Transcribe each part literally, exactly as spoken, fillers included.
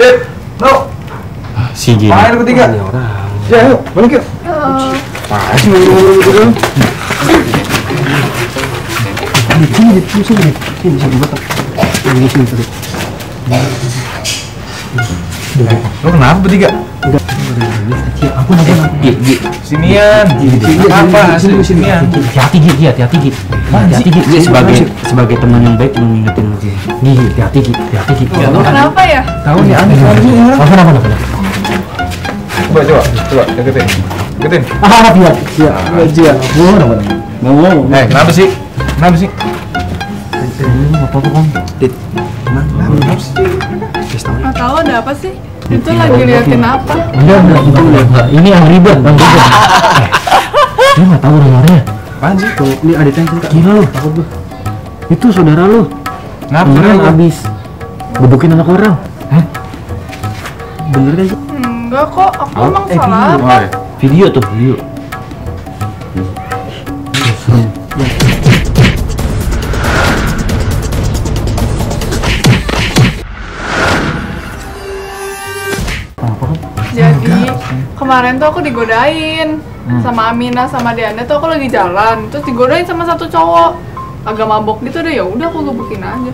Beb, no. Si gini. Main bertiga. Ya, yuk, balik yuk. Pas ngobrol-ngobrol gitu dong. Ini sini, sini, sini. Sini bisa dibetak. Ini sini tadi. Lo kenapa bertiga? Enggak. Aku nanti aku. Gi, sinian. Apa? Sini, sinian. Hati-hati Gi, hati-hati Gi. Hati-hati Gi sebagai sebagai teman yang baik mengingetin Gi. Gi, hati-hati Gi, hati-hati Gi. Kenapa ya? Tahu nih aneh soalnya orang. Apa apa apa. Coba coba, coba deketin. Deketin. Ah, biar. Iya, iya. Gua apa? Ngomong. Eh, kenapa sih? Kenapa sih? Ini apa-apa kan? Dit. Kenapa sih? Nggak tahu ada apa sih? Itu lagi liatin apa? Enggak, enggak, enggak. Ini yang ribet, Bang ribet. Lu nggak tahu nomornya? Apaan sih? Tuh, ini ada yang cerita. Gila lu, takut gua. Itu saudara lu. Kenapa? Kemarin abis gebukin anak orang. Hah? Bener kan sih? Enggak kok, aku emang Eh, salah video. apa? Video tuh, video. Jadi kemarin tuh aku digodain sama Amina sama Diana tuh aku lagi jalan, terus digodain sama satu cowok agak mabok gitu deh, ya udah aku gebukin aja.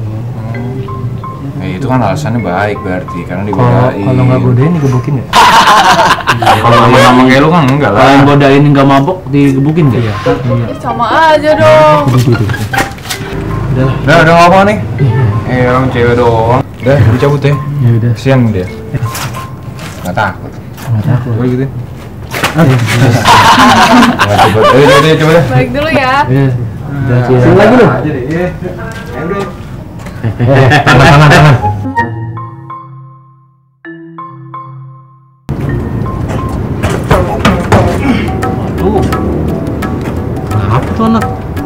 Eh, itu kan alasannya baik berarti karena Kalau digodain. kalau nggak godain digebukin nggak? Kalau dia ngomong kayak lu kan enggak Kalau yang lah. godain nggak mabok digebukin nggak? Iya. Eh, sama aja dong. Udah lah. Udah, udah ngomong nih. Eh, orang cewek doang. Udah, dicabut ya. Ya udah. Siang dia. Nggak takut. Nggak takut. Gue gitu. Oke. Nggak takut. Ayo, coba deh, coba deh. Balik dulu ya. Iya. Udah. Sini lagi lu. Aja deh. Iya. Ayo, bro. Tangan, tangan, tangan. Aduh. Apa tuh anak?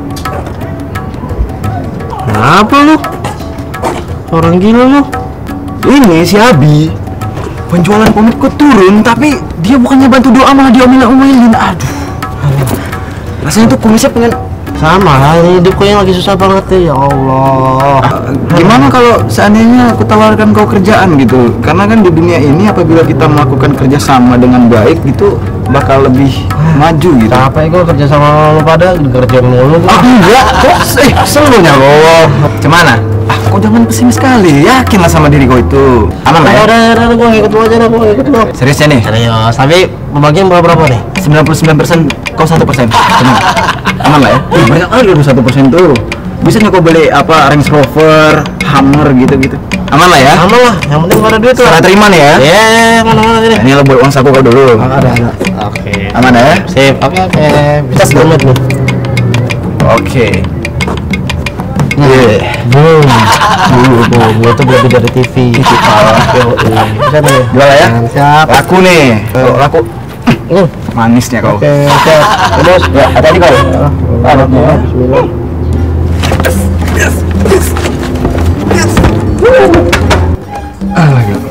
Kenapa lu? Orang gila lu. Ini si Abi penjualan komikku turun, tapi dia bukannya bantu doa malah diomelin-omelin. Aduh, rasanya tuh kumisnya pengen Sama lah, ini hidup kayaknya lagi susah banget ya, ya Allah. gimana kalau seandainya aku tawarkan kau kerjaan gitu, karena kan di dunia ini apabila kita melakukan kerja sama dengan baik gitu bakal lebih maju gitu. Capek gue kerja sama lu pada kerja mulu. Ah enggak, kok eh seluruhnya lo. Gimana? Ah, kau jangan pesimis sekali, yakinlah sama diri kau itu. Aman lah ya? Udah, udah, udah, gue ikut lu aja dah, gue ikut lu. Seriusnya nih? Serius, tapi pembagian berapa-berapa nih? sembilan puluh sembilan persen, kau satu persen. Gimana? Aman lah ya? Ih, banyak kali dua puluh satu persen tuh. Bisa nggak kau beli apa Range Rover, Hammer gitu-gitu? Aman lah ya? Aman lah, yang penting gak ada duit tuh. Serah terima nih ya? Iya, mana-mana ini. Ini lo buat uang saku kau dulu. Ada, ada. Oke. Aman ya? Sip, oke, oke. Bisa sepuluh menit nih. Oke. Iya. Boom. Boom, boom. Gue tuh lebih dari T V. Bisa nih. Jual ya? Siap. Laku nih. Kalau laku Uh, manisnya kau. Oke, siap. Terus, Ya, hati-hati kau. Alhamdulillah. Bismillah. Ah, gitu.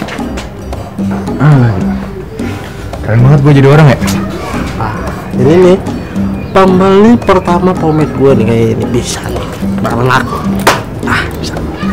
Ah, gitu. Keren banget gue jadi orang ya. Ini nih pembeli pertama pomade gue nih kayak ini bisa nih bareng aku. Ah bisa.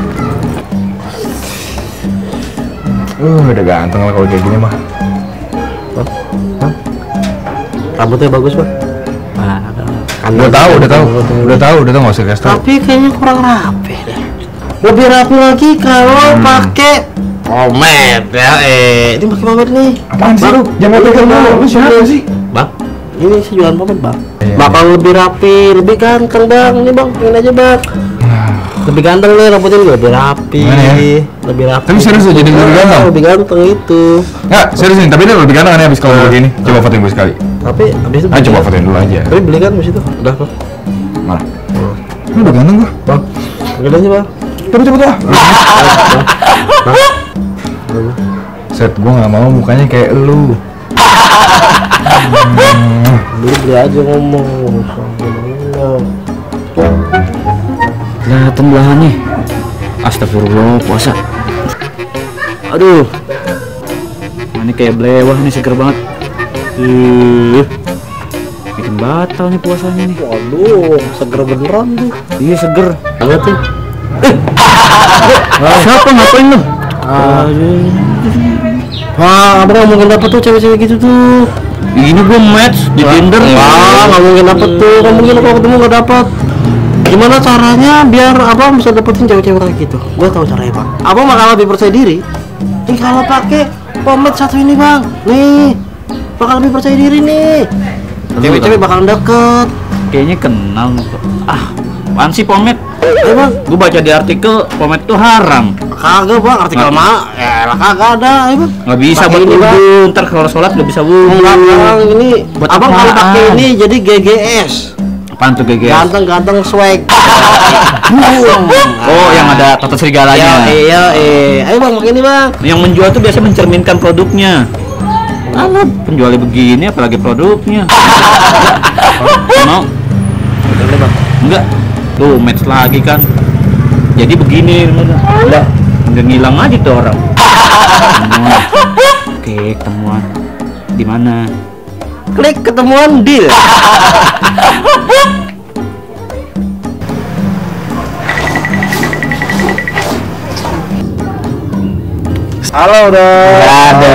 Uh, udah ganteng lah kalau kayak gini mah. Hah? Hah? Rambutnya bagus bang. Ah, kan Udah tahu, udah tahu, udah tahu, udah tahu nggak usah kasih tahu. Tapi kayaknya kurang rapi deh. Lebih rapi lagi kalau Hmm. pakai pomade ya. Eh, ini pakai pomade nih. Apaan sih? Baru. Jangan pegang dulu. Lu siapa sih? Bang, ini saya jualan pomade bang. Iya. Bakal lebih rapi, lebih ganteng bang. Ini bang, pengen aja bang. Lebih ganteng nih rambutnya juga lebih rapi. Gimana ya? Lebih rapi. Tapi serius lo jadi lebih ganteng? Lebih ganteng itu. Nggak, serius nih. Tapi ini lebih ganteng kan ya abis kalau begini. Coba fotoin gue sekali. Tapi abis itu Ah, beli coba kan? fotoin dulu aja. Tapi beli kan abis itu. Udah kok. Mana? Lu udah ganteng gua. Bang, beli aja bang. Coba coba coba. Bang. Set, gua nggak mau mukanya kayak lu. Beli beli aja ngomong. Kelihatan belahan nih. Astagfirullah puasa. Aduh. Ini kayak belewah nih, seger banget. Uh. Bikin batal nih puasanya nih. Waduh, seger beneran tuh. Iya seger. Lihat tuh. Eh. Siapa ngapain lu? Ah. Wah, abang nggak mungkin dapet tuh cewek-cewek gitu tuh. Ini gue match di Tinder. Wah, nggak mungkin dapet tuh. Nggak mungkin kalau ketemu nggak dapet. Gimana caranya biar abang bisa dapetin cewek-cewek kayak gitu? Gue tahu caranya bang. Abang bakal lebih percaya diri. Nih kalau pakai pomade satu ini bang, nih bakal lebih percaya diri nih. Cewek-cewek bakalan deket. Kayaknya kenal nih kok. Ah, apaan sih pomade? Eh bang, Gue baca di artikel pomade tuh haram. kagak bang, artikel mah, ya lah kagak ada, ya bang. Nggak bisa Pakai buat ini, Bang. wudhu. Ntar kalau sholat nggak bisa wudhu. Enggak bang, ini Buat abang kalau apaan? pakai ini jadi G G S. Apaan tuh G G S? Ganteng-ganteng swag. Oh, yang ada tata Iya, serigalanya. iya, eh. Ayo bang, pakai ini bang. Yang menjual tuh biasa mencerminkan produknya. Alah, penjualnya begini apalagi produknya. Mau? Enggak. Tuh, match lagi kan. Jadi begini, udah udah ngilang aja tuh orang. Ketemuan. Oke, ketemuan. Di mana? Klik ketemuan deal. Halo udah. Ada.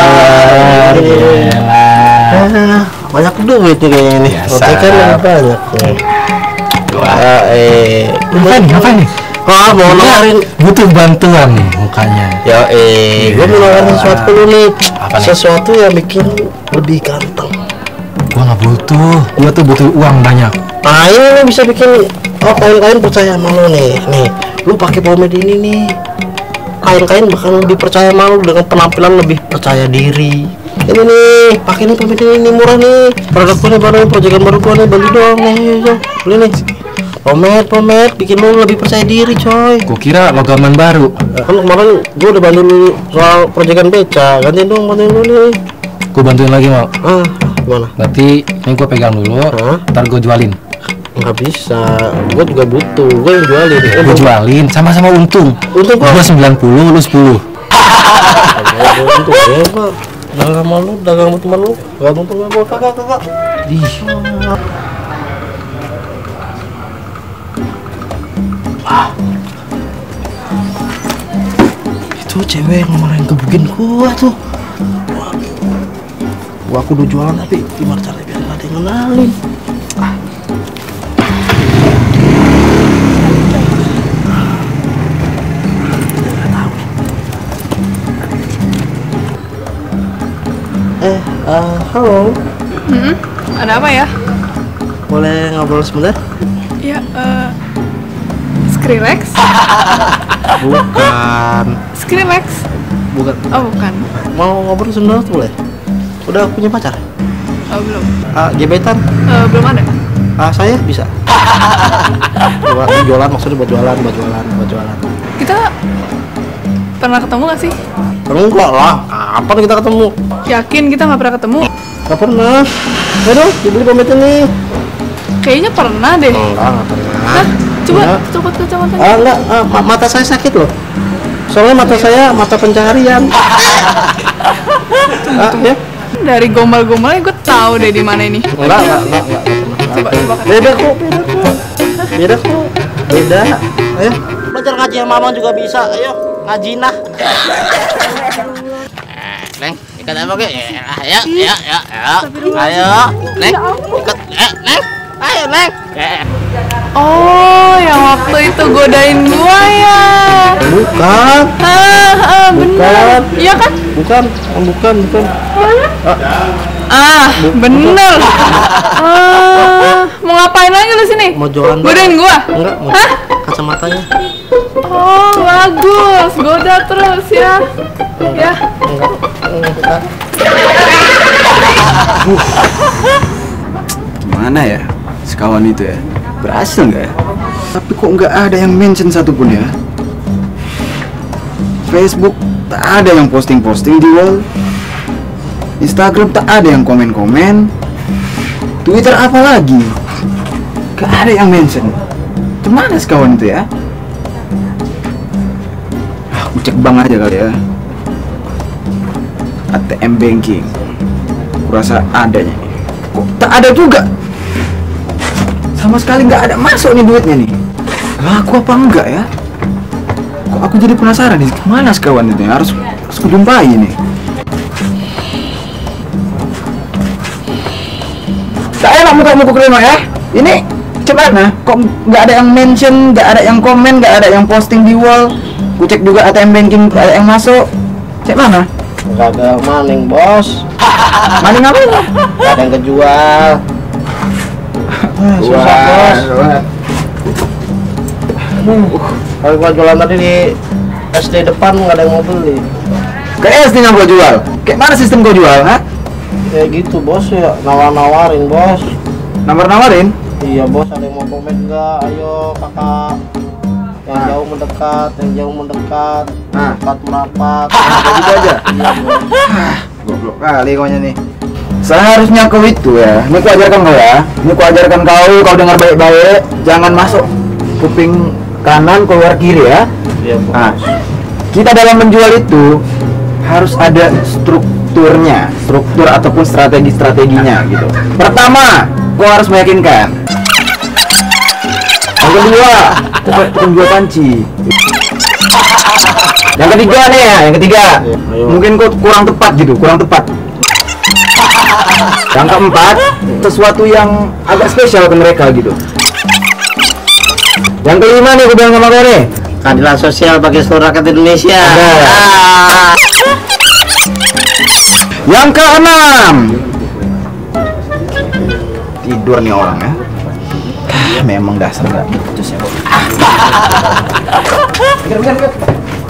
Ah, banyak duit nih kayaknya nih. Biasa. Oke kan yang banyak nih. Ah, eh, Ngapain nih? Ngapain nih? ah, mau nawarin. Butuh bantuan nih mukanya. Ya eh, gue mau nawarin sesuatu lu nih. Apa nih? Sesuatu yang bikin lu lebih ganteng. Gua nggak butuh. Gua tuh butuh uang banyak. Nah ini lu bisa bikin oh kain-kain percaya sama lu nih. Nih, lu pakai pomade ini nih. Kain-kain bakal lebih percaya sama lu dengan penampilan lebih percaya diri. Ini nih, pakai nih pomade ini murah nih. Produk gua nih baru, proyekan baru gua nih, beli dong nih, yo. Beli nih. Pomade, pomade bikin lu lebih percaya diri, coy. Gua kira logaman baru. Nah, kan kemarin gua udah bantu lu soal proyekan beca, gantiin dong, bantuin lu nih. Gua bantuin lagi mau. Ah, gimana? Berarti ini gua pegang dulu. Hah? Ntar gua jualin. Nggak bisa, gua juga butuh, gua yang jualin. Eh, Gua jualin sama-sama untung. Untung gua. Gua sembilan puluh, lu sepuluh. Gua untung ya, Pak. Dagang sama lu, dagang sama teman lu. Gak untung gak gua, kakak, kakak. Ih, Itu cewek yang kemarin gebukin gua tuh. Wah, gua aku udah jualan tapi gimana caranya biar gak ada yang kenalin. Ah. Nggak tahu nih. Eh, uh, halo. Hmm, ada apa ya? Boleh ngobrol sebentar? Ya, eh Skrillex? Bukan. Skrillex? Bukan. Oh, bukan. Mau ngobrol sebentar tuh boleh? Udah punya pacar? Oh, belum. Ah, gebetan? Eh, belum ada. Ah, saya bisa. Buat jualan maksudnya buat jualan, buat jualan, buat jualan. Kita pernah ketemu gak sih? Enggak lah, kapan kita ketemu? Yakin kita nggak pernah ketemu? Gak pernah. Ayo dong, dibeli pamit ini. Kayaknya pernah deh. Enggak, gak pernah. Hah? Coba Enggak. copot kacamatanya. Ah, enggak, ah, ma- mata saya sakit loh. Soalnya mata saya mata pencaharian. Ah, ya? Dari gombal-gombalnya gue tahu deh di mana ini. Enggak, enggak, enggak, enggak, enggak pernah. Coba, coba. Beda kok, beda kok. Beda kok. Beda. Ayo, belajar ngaji sama mama juga bisa. Ayo, ngaji nah. Neng, ikat apa ke? Ayo, ya, ya, ya. Ayo, Neng, ikat, eh, Neng. Ayo, Neng. Eh, Oh, yang waktu itu godain gua ya. Bukan, Ah, ah bener. Bukan. Iya kan? bukan, oh, bukan, bukan. Ah, bener. Ah, mau ngapain lagi lu sini? Mau jualan. Godain gua? Enggak, mau Hah? kacamatanya. Oh, bagus. Goda terus ya. Ya. Enggak, enggak. Gimana ya? Sekawan itu ya? Berhasil nggak ya? Tapi kok nggak ada yang mention satupun ya? Facebook tak ada yang posting-posting di wall. Instagram tak ada yang komen-komen. Twitter apalagi? Gak ada yang mention. Kemana sekawan itu ya? Ah, aku cek bank aja kali ya. A T M banking. Kurasa adanya nih. Kok tak ada juga? Sama sekali nggak ada masuk nih duitnya nih. Laku apa enggak ya? Kok aku jadi penasaran nih, mana sekawan itu? Harus, harus kujumpai nih. Tak enak muka-muka kelima ya. Ini gimana? Kok nggak ada yang mention, nggak ada yang komen, nggak ada yang posting di wall. Kucek juga A T M banking, nggak ada yang masuk. Cek mana? Gak ada maling bos. Maling apa? Gak ada yang kejual. Susah bos. Kalau gua jualan tadi di S D depan nggak ada yang mau beli. Ke S D yang gua jual. Kayak mana sistem gua jual? Hah? Ya gitu bos ya, nawar-nawarin bos. Nawar-nawarin? Iya bos, ada yang mau komen nggak? Ayo kakak. Yang Nah. jauh mendekat, yang jauh mendekat, Nah. dekat merapat. Kayak gitu aja. Iya bos. Goblok kali kau nih. Seharusnya kau itu ya. Ini ku ajarkan kau ya. Ini ku ajarkan kau, kau dengar baik-baik. Jangan masuk kuping kanan keluar kiri ya. Iya bos. Nah, kita dalam menjual itu harus ada strukturnya, struktur ataupun strategi-strateginya gitu. Pertama, kau harus meyakinkan. Yang kedua, coba penjual panci. Yang ketiga nih ya, yang ketiga, Ayo. mungkin kau kurang tepat gitu, kurang tepat. Yang keempat, sesuatu yang agak spesial ke mereka gitu. Yang kelima nih, gue bilang sama kau nih. Keadilan sosial bagi seluruh rakyat Indonesia. Ada. Ah. Yang keenam, tidur nih orang ya. Ah, memang dasar nggak becus ya. Mikir, mikir, mikir.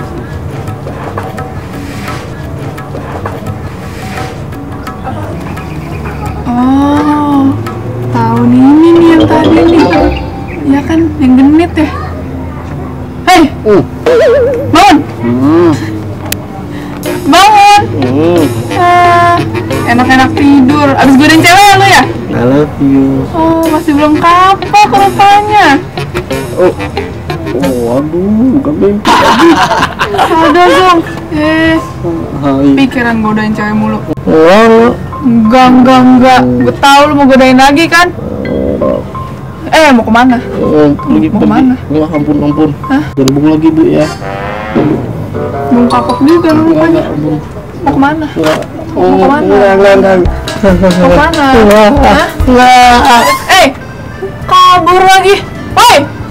Oh, tahun ini nih yang tadi nih. Ya kan, yang genit ya. Hei, Uh. bangun, Hmm. bangun. Hmm. Ah, enak-enak tidur. Abis godain cewek lu ya? I love you. Oh, masih belum kapok rupanya. Oh. Oh, aduh, gabe. Sadar dong. Eh, Hai. pikiran godain cewek mulu. Oh. Enggak, enggak, enggak. Gue tau lu mau godain lagi kan? Eh, mau kemana? Oh, pergi, Mau pergi. kemana? Wah, ampun, ampun. Hah? Jangan bung lagi, Bu, ya. Belum kapok juga lu Enggak, rupanya. enggak, ampun. Mau kemana? Enggak. Mau kemana? Enggak, enggak, enggak. Mau kemana? Enggak. Hah? Enggak. Eh, kabur lagi. Woi,